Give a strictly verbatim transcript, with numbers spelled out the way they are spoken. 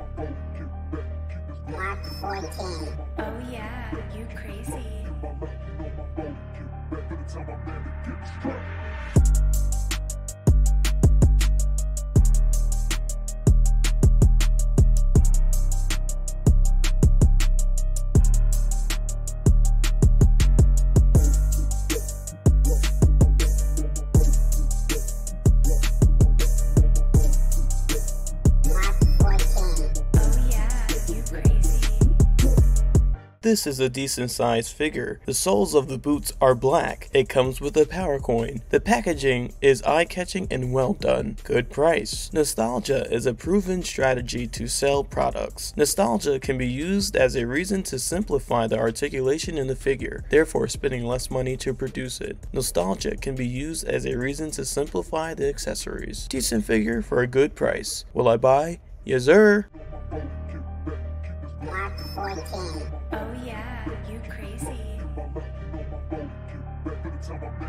Mark fourteen. Oh yeah, you crazy. This is a decent sized figure. The soles of the boots are black. It comes with a power coin. The packaging is eye-catching and well done. Good price. Nostalgia is a proven strategy to sell products. Nostalgia can be used as a reason to simplify the articulation in the figure, therefore spending less money to produce it. Nostalgia can be used as a reason to simplify the accessories. Decent figure for a good price. Will I buy? Yes sir. Mark fourteen. Oh yeah, you crazy.